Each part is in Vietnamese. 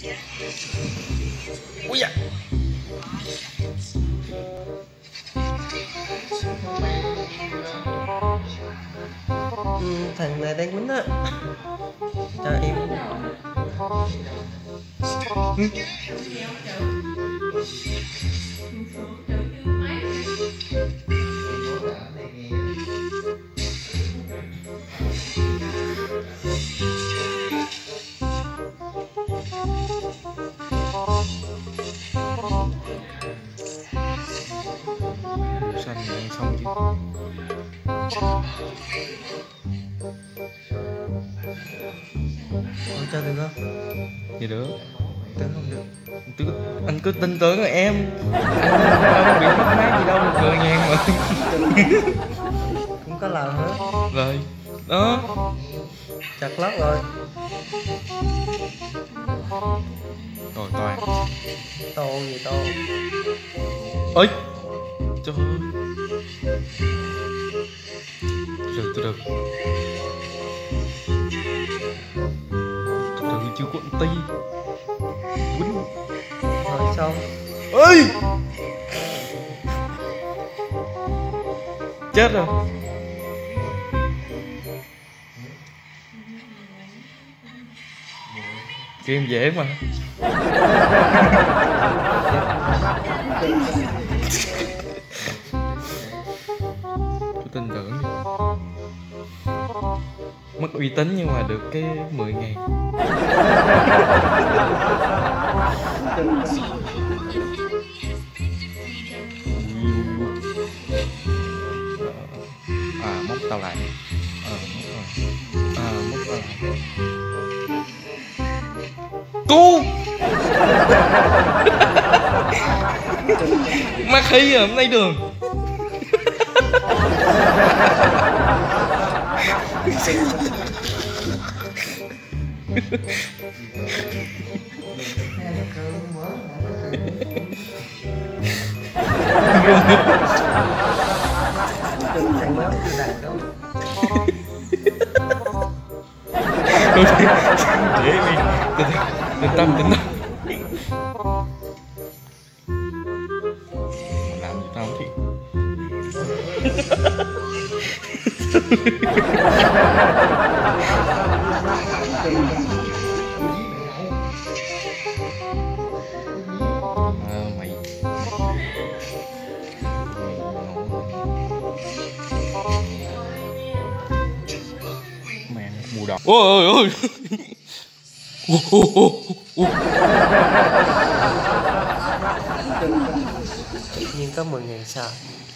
Ui da. Thằng này đang quýnh á. Cho em. Xanh này xong chứ. Ôi cho được không? Gì được. Tưởng không được. Anh cứ tin tưởng là em. Anh đâu bị mất mát gì đâu, 10.000 mà. Cũng có lời hết. Rồi. Đó. Chặt lót rồi. Rồi toàn. To gì to. Ôi. Trời ơi. Từ từ. Chưa có tí. Quýnh. Rồi xong. Ơi. Chết rồi. Game dễ mà. Tôi tin tưởng đi. Mất uy tín nhưng mà được cái 10.000. Móc tao lại. Móc tao lại. Cu. Mắc khí à, hôm nay đường. Dễ đi. Tin tâm. Làm gì tao thì mày mẹ mù đầu. Ôi ôi. Tự nhiên có 10.000 sao?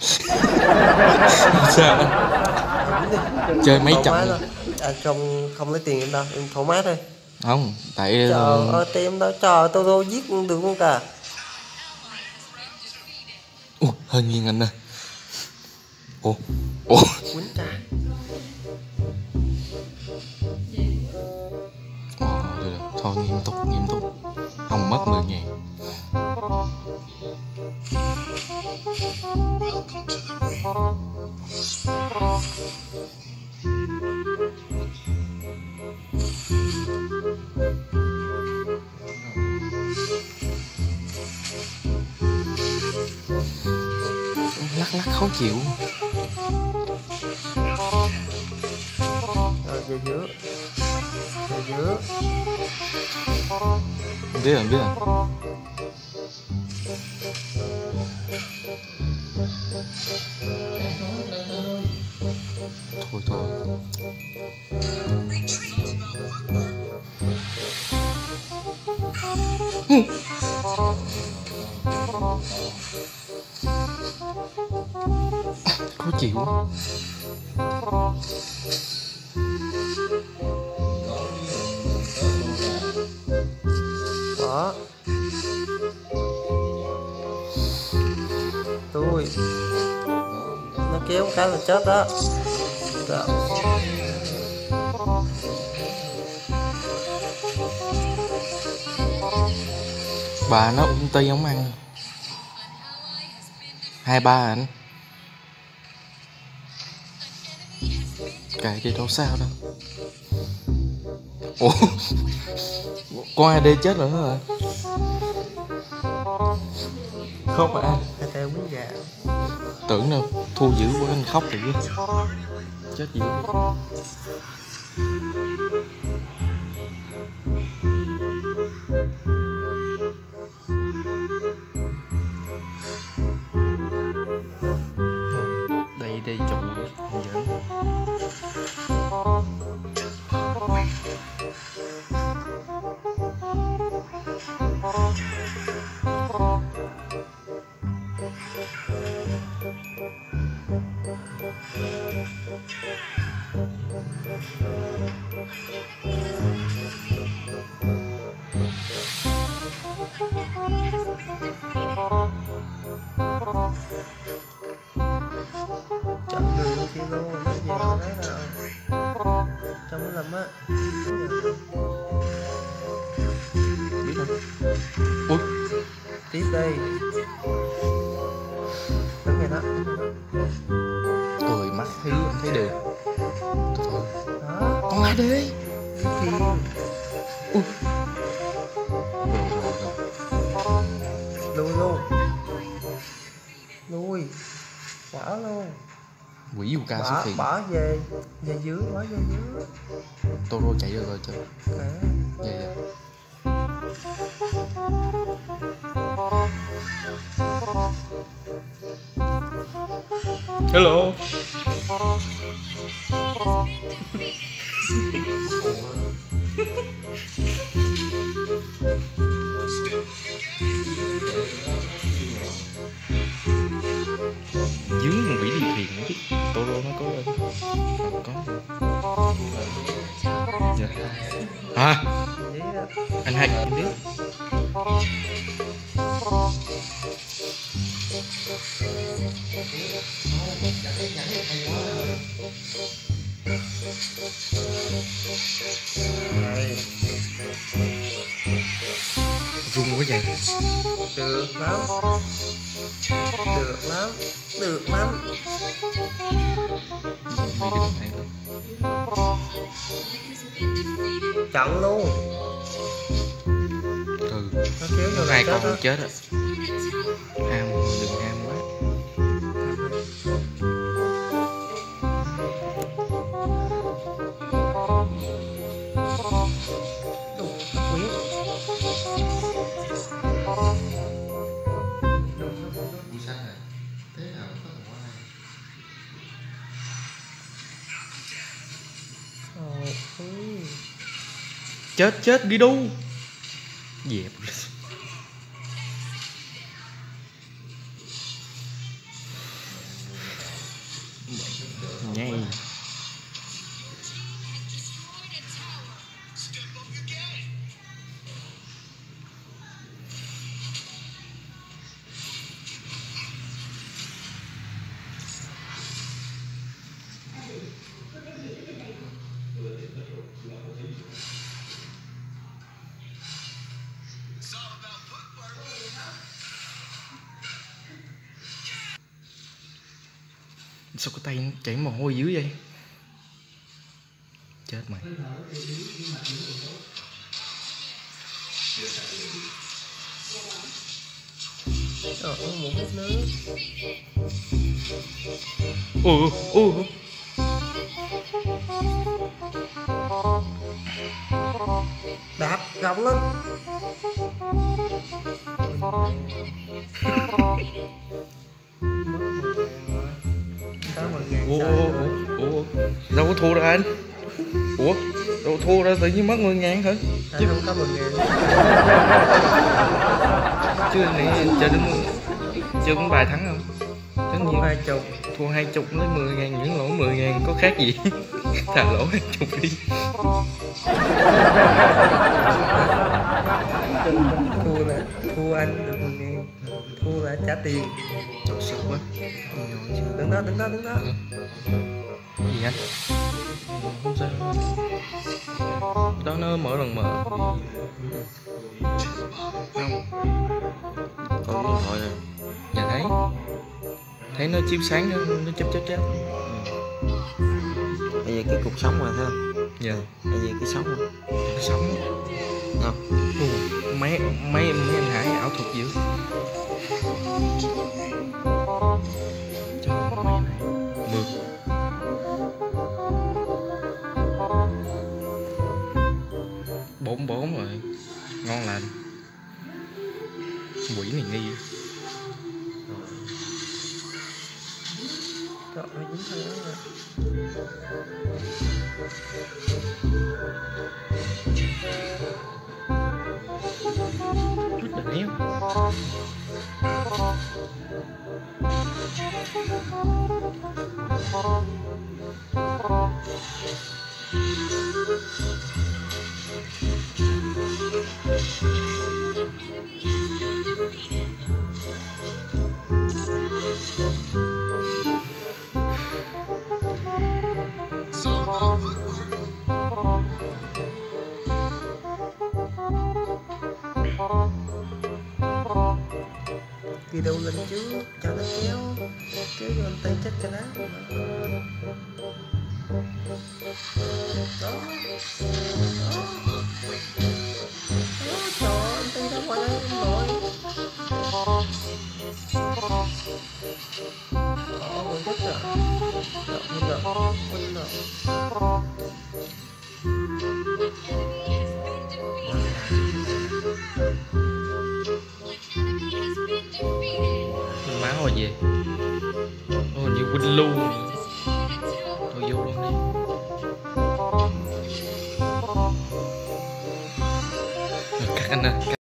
Sao? Chơi mấy trận rồi. Không lấy tiền em đâu, em thoải mái thôi. Không, tại Trời ơi tiền đâu, trời tôi giết được con cả. hơi nghiêng anh ơi. Ủa. Quýnh cha. Được. Thôi nghiêm túc. Không mất 10.000. Lắc khó chịu. Rồi về giữa. Biết rồi. Thôi. Khó chịu. Đó. Tôi. Nó kéo cái là chết đó. Đó. Bà nó ulti không ăn. 2-3 anh. Kệ đi đâu sao đâu. Ủa con AD chết rồi hả? Khóc à? Hai tay quý gà. Tưởng đâu thua dữ quá anh khóc rồi chứ. Chết dữ. Đây chồng không giỡn. Chọn đường kia luôn, nó về nó nói nào trong cái lầm á. Biết không? Ui Tiếp đây. Đúng rồi đó. cười mắt thấy anh thấy được. Thôi Đó. con AD. Kim. Ui. Lui luôn. Lui. Bỏ luôn. Quỷ Yuka xuất hiện. Bỏ về. Về dưới, bỏ về dưới. Toro chạy được rồi chứ. Ok. Dạ dạ. Hello. Dướng con quỷ đi thuyền không biết Toro nó có lên. Có. Dạ. À Vậy đó. anh hai anh biết. Này. Rung quá vậy. Được lắm. Được lắm. Được lắm. Mày đừng hay lắm. Chặn luôn. Ừ. Nó kéo vô Hai là con chết không á. chết á. Ham đừng ham quá. Chết đi đu. Dẹp. Nhây. Sao cái tay nó chảy mồ hôi dữ vậy? Chết mày. Một hút nước. Đạp gọng lên. Ủa đâu có thua đâu anh. Ủa đâu thua ra tự nhiên mất 10.000 hả? Chứ không có 10.000. Chứ này chơi cũng vài thắng không? Tất nhiên 20. thua 20 lấy 10.000 những lỗ 10.000 có khác gì. Thà lỗ 20 đi. Thua anh được 10.000. Thua là trả tiền. Trời sợ quá. Đứng đó. Gì anh? Không sao. Đó nó mở lần mở. Không. Có điện thoại rồi. Dạ thấy nó chiếu sáng nó chớp. Bây giờ cái cuộc sống mà thấy không? Dạ. Cái gì cái sống không? Cái sống á. Không. Mấy anh Hải ảo thuật dữ. Cho mấy này mượt. Bốn rồi, ngon lành. Quỷ này nghi. Trời ơi, dính thôi đó. Chút đỉnh éo. Đi đâu lên trước cho nó kéo vô anh tay chắc cho nó đó. Đó. Trời ơi, anh tay ra ngoài đây anh nội. Còn chết rồi. Quên rồi. Máu rồi về. Ồ, như Quỳnh Lưu. Thôi vô luôn đi. Cắt anh ơi.